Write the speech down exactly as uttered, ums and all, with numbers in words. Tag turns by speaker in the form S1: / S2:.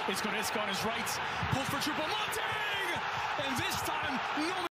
S1: It's Goretzka on his right. Pulled for triple. Monte!